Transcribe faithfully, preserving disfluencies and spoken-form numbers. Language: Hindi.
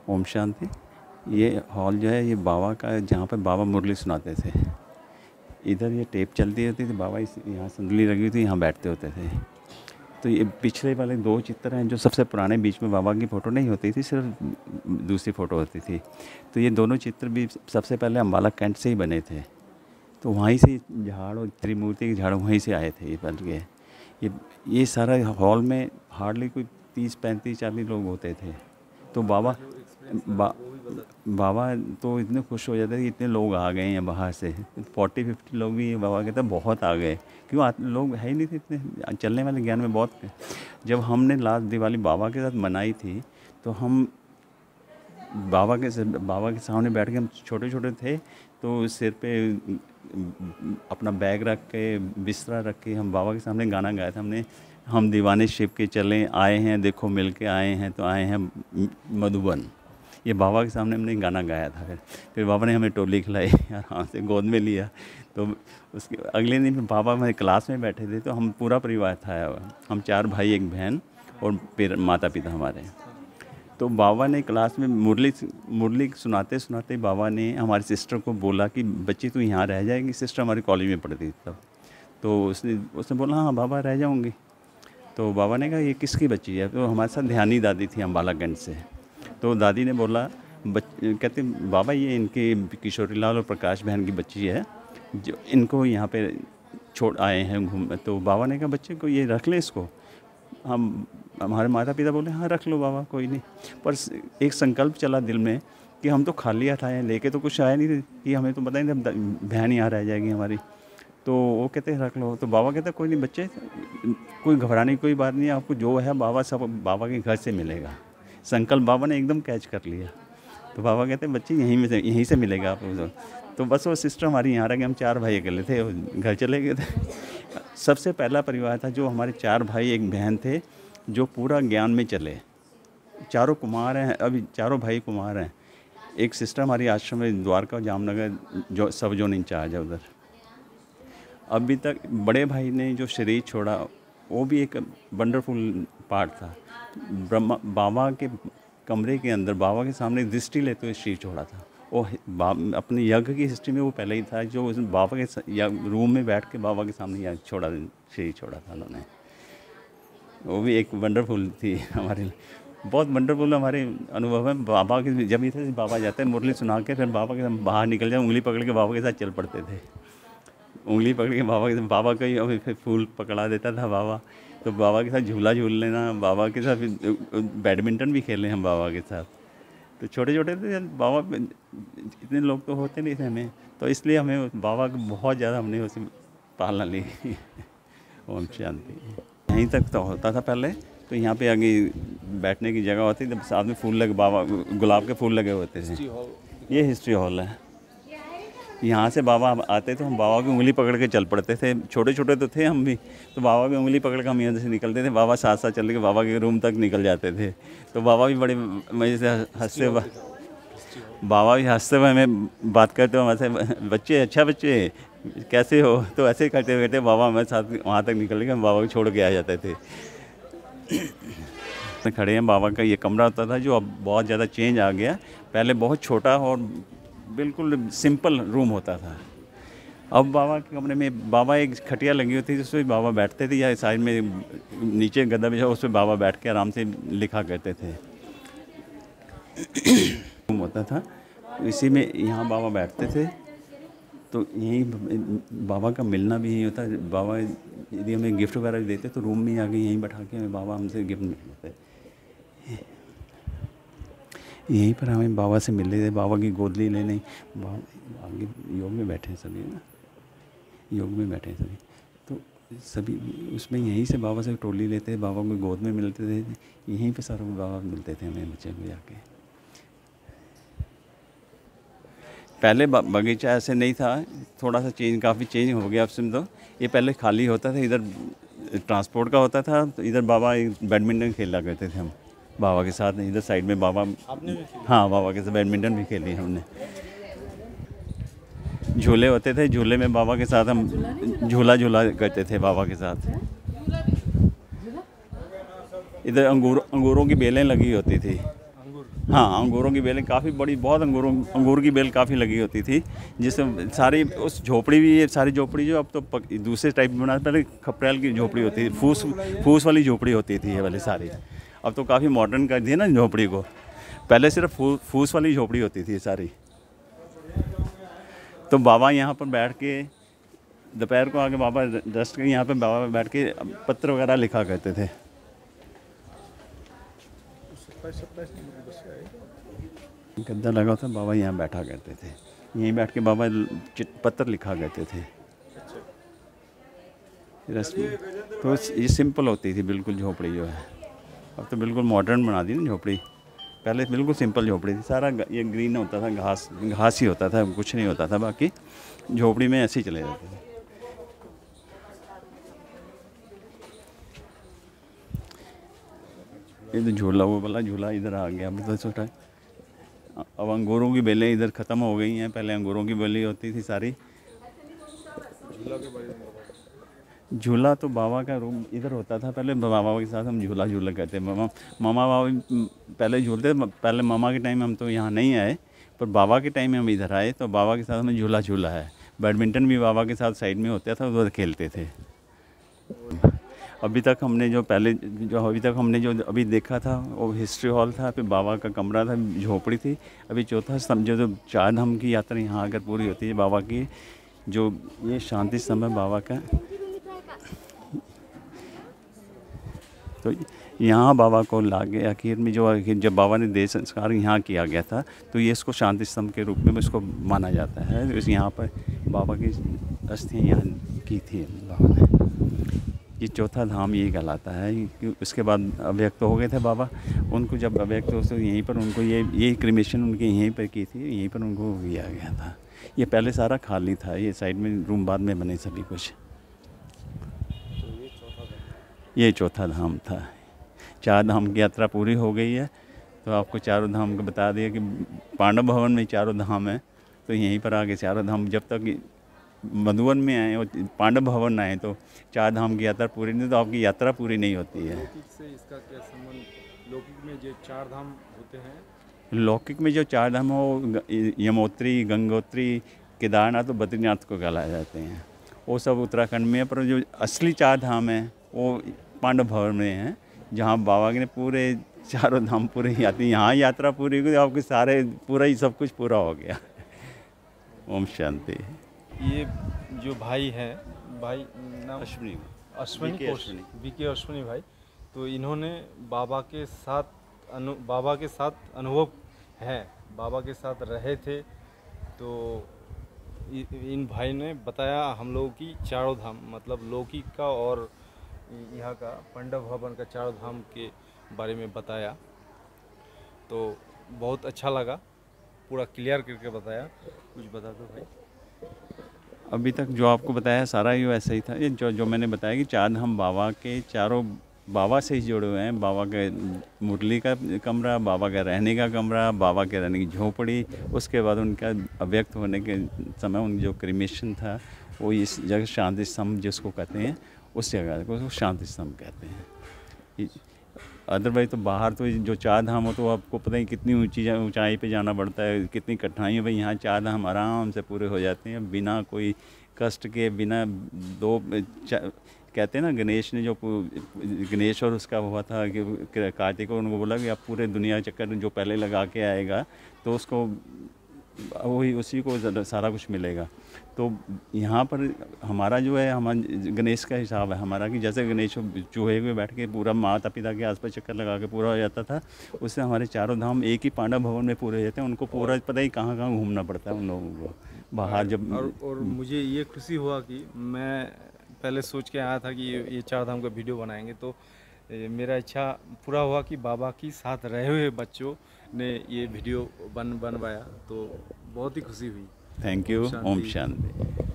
ओम शांति। ये हॉल जो है ये बाबा का है, जहाँ पे बाबा मुरली सुनाते थे। इधर ये टेप चलती होती थी, बाबा इस यहाँ संदली लगी हुई थी, यहाँ बैठते होते थे। तो ये पिछले वाले दो चित्र हैं जो सबसे पुराने, बीच में बाबा की फ़ोटो नहीं होती थी, सिर्फ दूसरी फ़ोटो होती थी। तो ये दोनों चित्र भी सबसे पहले अम्बाला कैंट से ही बने थे। तो वहीं से झाड़ और त्रिमूर्ति के झाड़ वहीं से आए थे, ये बन गए। ये ये सारा हॉल में हार्डली कोई तीस पैंतीस चालीस लोग होते थे। तो बाबा बा, बाबा तो इतने खुश हो जाते थे कि इतने लोग आ गए हैं बाहर से। फोर्टी फिफ्टी लोग भी बाबा कहते बहुत आ गए, क्यों लोग है ही नहीं थे इतने, चलने वाले ज्ञान में बहुत। जब हमने लास्ट दिवाली बाबा के साथ मनाई थी तो हम बाबा के बाबा के सामने बैठ के, हम छोटे छोटे थे तो सिर पे अपना बैग रख के, बिस्तरा रख के हम बाबा के सामने गाना गाया था हमने। हम दीवाने शिव के चले आए हैं, देखो मिल के आए हैं, तो आए हैं मधुबन। ये बाबा के सामने हमने गाना गाया था। फिर फिर बाबा ने हमें टोली खिलाई, आराम से गोद में लिया। तो उसके अगले दिन बाबा हमारे क्लास में बैठे थे, तो हम पूरा परिवार था, हम चार भाई एक बहन और फिर माता पिता हमारे। तो बाबा ने क्लास में मुरली मुरली सुनाते सुनाते बाबा ने हमारी सिस्टर को बोला कि बच्ची तू यहाँ रह जाएगी। सिस्टर हमारी कॉलेज में पढ़ती थी तब। तो उसने उसने बोला हाँ बाबा रह जाऊँगी। तो बाबा ने कहा ये किसकी बच्ची है? तो हमारे साथ ध्यानी दादी थी अम्बाला गंज से। तो दादी ने बोला, बच कहते बाबा ये इनके किशोरी लाल और प्रकाश बहन की बच्ची है, जो इनको यहाँ पे छोड़ आए हैं घूम। तो बाबा ने कहा बच्चे को ये रख ले इसको। हम हमारे माता पिता बोले हाँ रख लो बाबा कोई नहीं। पर एक संकल्प चला दिल में कि हम तो खाली हाथ आए हैं, लेके तो कुछ आए नहीं थे कि हमें तो पता ही नहीं था बहन यहाँ रह जाएगी हमारी। तो वो कहते हैं रख लो। तो बाबा कहते कोई नहीं बच्चे, कोई घबराने की कोई बात नहीं है, आपको जो है बाबा सब बाबा के घर से मिलेगा। संकल्प बाबा ने एकदम कैच कर लिया। तो बाबा कहते हैं बच्चे यहीं में से यहीं से मिलेगा आपको। तो बस वो सिस्टर हमारी यहाँ रह गए, हम चार भाई अकेले थे, घर चले गए थे। सबसे पहला परिवार था जो हमारे चार भाई एक बहन थे जो पूरा ज्ञान में चले। चारों कुमार हैं, अभी चारों भाई कुमार हैं। एक सिस्टर हमारी आश्रम में द्वारका जामनगर जो सब जोन इंचार्ज है उधर। अभी तक बड़े भाई ने जो शरीर छोड़ा वो भी एक वंडरफुल पार्ट था। ब्रह्मा बाबा के कमरे के अंदर बाबा के सामने दृष्टि लेते हुए शरीर छोड़ा था। वो अपने यज्ञ की हिस्ट्री में वो पहले ही था जो उस बाबा के रूम में बैठ के बाबा के सामने यज्ञ छोड़ा शरीर छोड़ा था उन्होंने। वो भी एक वंडरफुल थी हमारे लिए, बहुत वंडरफुल हमारे अनुभव है। बाबा के जब इधर से बाबा जाते हैं मुरली सुना के, फिर बाबा के बाहर निकल जाए, उंगली पकड़ के बाबा के साथ चल पड़ते थे। उंगली पकड़ के बाबा के साथ, बाबा का ही फिर फूल पकड़ा देता था बाबा। तो बाबा के साथ झूला झूल लेना, बाबा के साथ बैडमिंटन भी खेले हम बाबा के साथ। तो छोटे छोटे थे बाबा, इतने लोग तो होते नहीं थे हमें, तो इसलिए हमें बाबा को बहुत ज़्यादा हमने उसे पालना ली। ओम शांति। यहीं तक तो होता था पहले। तो यहाँ पे आगे बैठने की जगह होती थी, साथ में फूल लगे, बाबा गुलाब के फूल लगे होते थे। ये हिस्ट्री हॉल है। यहाँ से बाबा आते थे, हम बाबा की उंगली पकड़ के चल पड़ते थे। छोटे छोटे तो थे हम भी, तो बाबा की उंगली पकड़ के हम यहाँ से निकलते थे। बाबा साथ साथ चल के बाबा के रूम तक निकल जाते थे। तो बाबा भी बड़े मज़े से हंसते हुए बाबा भी हंसते हुए हमें बात करते हुए वैसे, बच्चे अच्छा बच्चे कैसे हो, तो ऐसे करते हुए बाबा हमारे साथ वहाँ तक निकल के हम बाबा को छोड़ के आ जाते थे। खड़े हैं, बाबा का ये कमरा होता था जो अब बहुत ज़्यादा चेंज आ गया। पहले बहुत छोटा और बिल्कुल सिंपल रूम होता था। अब बाबा के कमरे में बाबा एक खटिया लगी होती थी, उस पर बाबा बैठते थे, या साइड में नीचे गद्दा बिछा उस पर बाबा बैठ के आराम से लिखा करते थे। रूम होता था, इसी में यहाँ बाबा बैठते थे। तो यहीं बाबा का मिलना भी यहीं होता है। बाबा यदि हमें गिफ्ट वगैरह भी देते तो रूम में आके यहीं बैठा के हमें बाबा हमसे गिफ्ट मिलते। यहीं पर हमें बाबा से मिल रहे थे, बाबा की गोदली लेने। बाबा आगे योग में बैठे सभी ना, योग में बैठे सभी। तो सभी उसमें यहीं से बाबा से टोली लेते, बाबा को गोद में मिलते थे। यहीं पे सारों को बाबा मिलते थे हमें बच्चे को जाके। पहले बगीचा ऐसे नहीं था, थोड़ा सा चेंज, काफ़ी चेंज हो गया अब से। तो ये पहले खाली होता था, इधर ट्रांसपोर्ट का होता था। तो इधर बाबा बैडमिंटन खेला करते थे हम बाबा के साथ। इधर साइड में बाबा, हाँ बाबा के साथ बैडमिंटन भी खेली हमने। झूले होते थे, झूले में बाबा के साथ हम झूला झूला करते थे बाबा के साथ। इधर अंगूर अंगूरों की बेलें लगी होती थी। हाँ, अंगूरों की बेलें काफ़ी बड़ी, बहुत अंगूरों अंगूर की बेल काफ़ी लगी होती थी, जिससे सारी उस झोपड़ी भी, ये सारी झोपड़ी जो अब तो पक, दूसरे टाइप की बना, पहले खपरेल की झोपड़ी होती थी, फूस फूस वाली झोपड़ी होती थी ये वाली सारी। अब तो काफ़ी मॉडर्न कर दिए ना झोपड़ी को, पहले सिर्फ फू, फूस वाली झोपड़ी होती थी सारी। तो बाबा यहाँ पर बैठ के दोपहर को आके बाबा रेस्ट के यहाँ पे बाबा बैठ के पत्र वगैरह लिखा करते थे। गद्दा लगा होता, बाबा यहाँ बैठा करते थे, यहीं बैठ के बाबा पत्र लिखा करते थे। रस्म तो ये सिंपल होती थी बिल्कुल झोपड़ी जो है, अब तो बिल्कुल मॉडर्न बना दी ना झोपड़ी। पहले बिल्कुल सिंपल झोपड़ी थी, सारा ये ग्रीन होता था, घास घास ही होता था, कुछ नहीं होता था, बाकी झोपड़ी में ऐसे ही चले जाते थे। ये तो झूला, वो वाला झूला इधर आ गया, अब तो छोटा। अब अंगूरों की बेलें इधर ख़त्म हो गई हैं, पहले अंगूरों की बेलें होती थी सारी। झूला के बारे में, झूला तो बाबा का रूम इधर होता था पहले, बाबा के साथ हम झूला झूला करते। मामा मामा बाबा पहले झूलते, पहले मामा के टाइम में हम तो यहाँ नहीं आए, पर बाबा के टाइम में हम इधर आए तो बाबा के साथ हमें झूला झूला है। बैडमिंटन भी बाबा के साथ साइड में होता था, उधर खेलते थे। अभी तक हमने जो पहले जो अभी तक हमने जो अभी देखा था वो हिस्ट्री हॉल था, फिर बाबा का कमरा था, झोपड़ी थी। अभी चौथा समझो जो चार धाम की यात्रा यहाँ आकर पूरी होती है बाबा की, जो ये शांति स्तंभ है बाबा का। तो यहाँ बाबा को लाके आखिर में जो जब बाबा ने देह संस्कार यहाँ किया गया था, तो ये इसको शांति स्तंभ के रूप में इसको माना जाता है। इस यहाँ पर बाबा की अस्थियाँ यहाँ की थी बाबा ने। ये चौथा धाम यही कहलाता है कि उसके बाद अव्यक्त तो हो गए थे बाबा, उनको जब अव्यक्त तो, तो यहीं पर उनको ये यही क्रिमेशन उनके यहीं पर की थी, यहीं पर उनको किया गया था। ये पहले सारा खाली था, ये साइड में रूम बाद में बने सभी कुछ। ये चौथा धाम था। चार धाम की यात्रा पूरी हो गई है, तो आपको चारों धाम को बता दिया कि पांडव भवन में चारों धाम है, तो यहीं पर आगे चारों धाम जब तक मधुबन में आए और पांडव भवन आए तो चार धाम की यात्रा पूरी नहीं, तो आपकी यात्रा पूरी नहीं होती है। लौकिक से इसका क्या संबंध? लौकिक में जो चार धाम होते हैं, लौकिक में जो चार धाम हो, यमोत्री, गंगोत्री, केदारनाथ और बद्रीनाथ को कहलाए जाते हैं। वो सब उत्तराखंड में है, पर जो असली चार धाम है वो पांडव भवन में है, जहाँ बाबा ने पूरे चारों धाम पूरे यात्री यहाँ यात्रा पूरी हुई, आपके सारे पूरा ही सब कुछ पूरा हो गया। ओम शांति। ये जो भाई हैं, भाई नाम अश्विनी अश्विनी अश्विनी बीके अश्विनी भाई, तो इन्होंने बाबा के साथ अनु बाबा के साथ अनुभव है, बाबा के साथ रहे थे। तो इन भाई ने बताया हम लोगों की चारों धाम, मतलब लौकिक का और यहाँ का पांडव भवन का चारों धाम के बारे में बताया, तो बहुत अच्छा लगा, पूरा क्लियर करके बताया। कुछ बता दो भाई। अभी तक जो आपको बताया सारा ही वैसा ही था। ये जो जो मैंने बताया कि चार धाम बाबा के चारों बाबा से ही जुड़े हुए हैं। बाबा के मुरली का कमरा, बाबा का रहने का कमरा, बाबा के रहने की झोपड़ी, उसके बाद उनका अव्यक्त होने के समय उन जो क्रिमेशन था वो इस जगह शांति स्तंभ जिसको कहते हैं, उस जगह को शांति स्तंभ कहते हैं। अदरवाइज तो बाहर तो जो चार धाम हो तो आपको पता है कितनी ऊंची ऊंचाई पे जाना पड़ता है, कितनी कठिनाइयाँ। भाई यहाँ चार धाम आराम से पूरे हो जाते हैं बिना कोई कष्ट के, बिना दो कहते हैं ना, गणेश ने जो गणेश और उसका हुआ था कि कार्तिक को उनको बोला कि आप पूरे दुनिया चक्कर जो पहले लगा के आएगा तो उसको वही उसी को सारा कुछ मिलेगा। तो यहाँ पर हमारा जो है, हमारा गणेश का हिसाब है हमारा कि जैसे गणेश चूहे में बैठ के पूरा माता पिता के आसपास चक्कर लगा के पूरा हो जाता था, उससे हमारे चारों धाम एक ही पांडव भवन में पूरे हो जाते हैं। उनको पूरा पता ही कहाँ कहाँ घूमना पड़ता है उन लोगों को बाहर जब। और, और मुझे ये खुशी हुआ कि मैं पहले सोच के आया था कि ये चार धाम का वीडियो बनाएंगे, तो मेरा इच्छा पूरा हुआ कि बाबा की साथ रहे हुए बच्चों ने ये वीडियो बन बनवाया, तो बहुत ही खुशी हुई। Thank you. ओम शांति।